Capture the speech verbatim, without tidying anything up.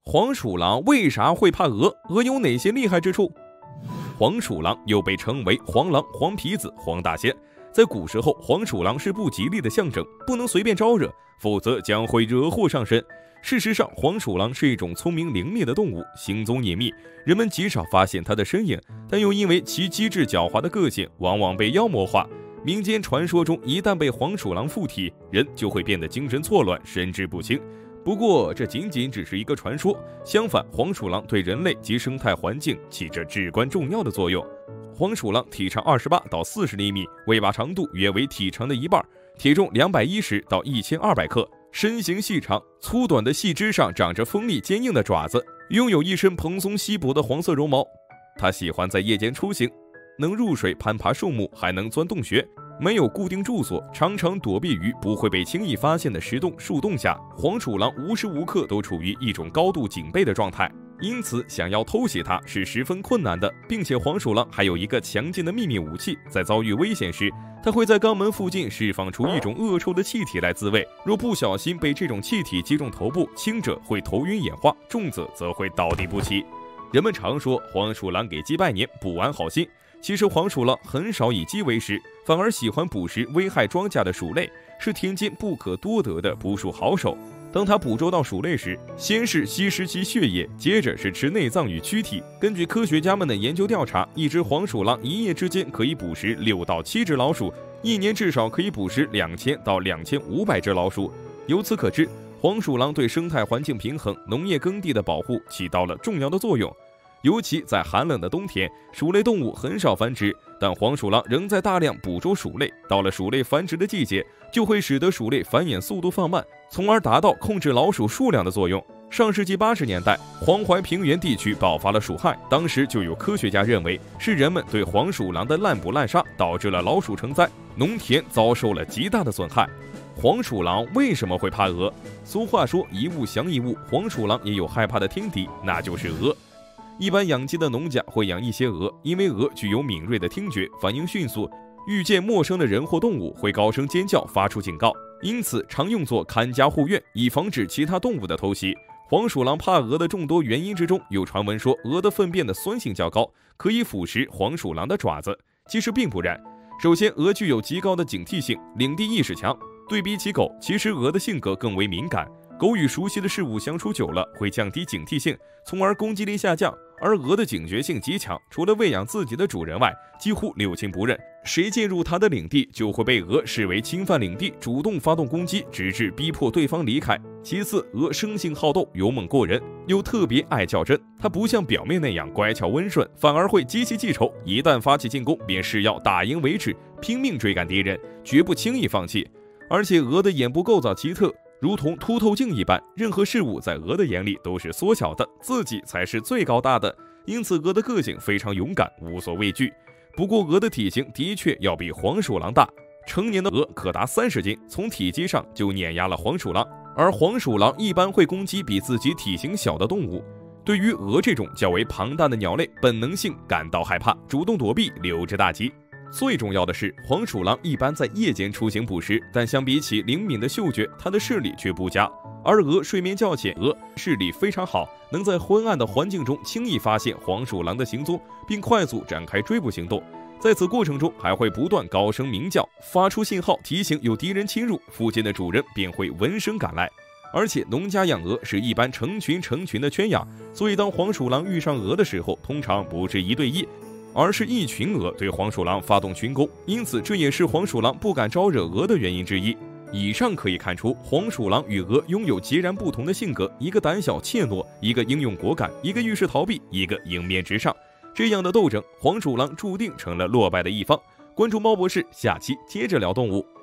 黄鼠狼为啥会怕鹅？鹅有哪些厉害之处？黄鼠狼又被称为黄狼、黄皮子、黄大仙。在古时候，黄鼠狼是不吉利的象征，不能随便招惹，否则将会惹祸上身。事实上，黄鼠狼是一种聪明伶俐的动物，行踪隐秘，人们极少发现它的身影，但又因为其机智狡猾的个性，往往被妖魔化。民间传说中，一旦被黄鼠狼附体，人就会变得精神错乱，神志不清。不过，这仅仅只是一个传说。相反，黄鼠狼对人类及生态环境起着至关重要的作用。黄鼠狼体长二十八到四十厘米，尾巴长度约为体长的一半，体重两百一十到一千二百克，身形细长，粗短的细肢上长着锋利坚硬的爪子，拥有一身蓬松稀薄的黄色绒毛。它喜欢在夜间出行，能入水攀爬树木，还能钻洞穴。没有固定住所，常常躲避于不会被轻易发现的石洞、树洞下。黄鼠狼无时无刻都处于一种高度警备的状态，因此想要偷袭它是十分困难的。并且黄鼠狼还有一个强劲的秘密武器，在遭遇危险时，它会在肛门附近释放出一种恶臭的气体来自卫。若不小心被这种气体击中头部，轻者会头晕眼花，重者则会倒地不起。人们常说黄鼠狼给鸡拜年，不安好心。其实黄鼠狼很少以鸡为食，反而喜欢捕食危害庄稼的鼠类，是田间不可多得的捕鼠好手。当它捕捉到鼠类时，先是吸食其血液，接着是吃内脏与躯体。根据科学家们的研究调查，一只黄鼠狼一夜之间可以捕食六到七只老鼠，一年至少可以捕食两千到两千五百只老鼠。由此可知，黄鼠狼对生态环境平衡、农业耕地的保护起到了重要的作用。尤其在寒冷的冬天，鼠类动物很少繁殖，但黄鼠狼仍在大量捕捉鼠类。到了鼠类繁殖的季节，就会使得鼠类繁衍速度放慢，从而达到控制老鼠数量的作用。上世纪八十年代，黄淮平原地区爆发了鼠害，当时就有科学家认为是人们对黄鼠狼的滥捕滥杀导致了老鼠成灾，农田遭受了极大的损害。黄鼠狼为什么会怕鹅？俗话说一物降一物，黄鼠狼也有害怕的天敌，那就是鹅。一般养鸡的农家会养一些鹅，因为鹅具有敏锐的听觉，反应迅速，遇见陌生的人或动物会高声尖叫，发出警告，因此常用作看家护院，以防止其他动物的偷袭。黄鼠狼怕鹅的众多原因之中，有传闻说鹅的粪便的酸性较高，可以腐蚀黄鼠狼的爪子。其实并不然。首先，鹅具有极高的警惕性，领地意识强。对比起狗，其实鹅的性格更为敏感。狗与熟悉的事物相处久了，会降低警惕性，从而攻击力下降。而鹅的警觉性极强，除了喂养自己的主人外，几乎六亲不认。谁进入它的领地，就会被鹅视为侵犯领地，主动发动攻击，直至逼迫对方离开。其次，鹅生性好斗，勇猛过人，又特别爱较真。它不像表面那样乖巧温顺，反而会积极记仇。一旦发起进攻，便是要打赢为止，拼命追赶敌人，绝不轻易放弃。而且鹅的眼部构造奇特，如同凸透镜一般，任何事物在鹅的眼里都是缩小的，自己才是最高大的。因此，鹅的个性非常勇敢，无所畏惧。不过，鹅的体型的确要比黄鼠狼大，成年的鹅可达三十斤，从体积上就碾压了黄鼠狼。而黄鼠狼一般会攻击比自己体型小的动物。对于鹅这种较为庞大的鸟类，本能性感到害怕，主动躲避，留之大吉。最重要的是，黄鼠狼一般在夜间出行捕食，但相比起灵敏的嗅觉，它的视力却不佳。而鹅睡眠较浅，鹅视力非常好，能在昏暗的环境中轻易发现黄鼠狼的行踪，并快速展开追捕行动。在此过程中，还会不断高声鸣叫，发出信号提醒有敌人侵入，附近的主人便会闻声赶来。而且农家养鹅是一般成群成群的圈养，所以当黄鼠狼遇上鹅的时候，通常不是一对一，而是一群鹅对黄鼠狼发动群攻，因此这也是黄鼠狼不敢招惹鹅的原因之一。以上可以看出，黄鼠狼与鹅拥有截然不同的性格，一个胆小怯懦，一个英勇果敢，一个遇事逃避，一个迎面直上。这样的斗争，黄鼠狼注定成了落败的一方。关注猫博士，下期接着聊动物。